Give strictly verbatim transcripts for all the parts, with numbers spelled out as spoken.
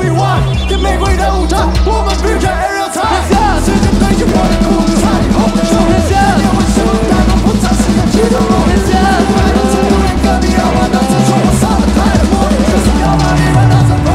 比 one， 铁玫瑰的舞台，我们比着 Ariel Tsai， 时间堆起我的苦菜，红的酒，年为什么太多不再是个激动梦？我来到这不连隔壁要玩到这说我杀了太多，就是要把你让他走。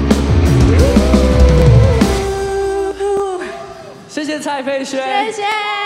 蔡佩轩， 谢谢。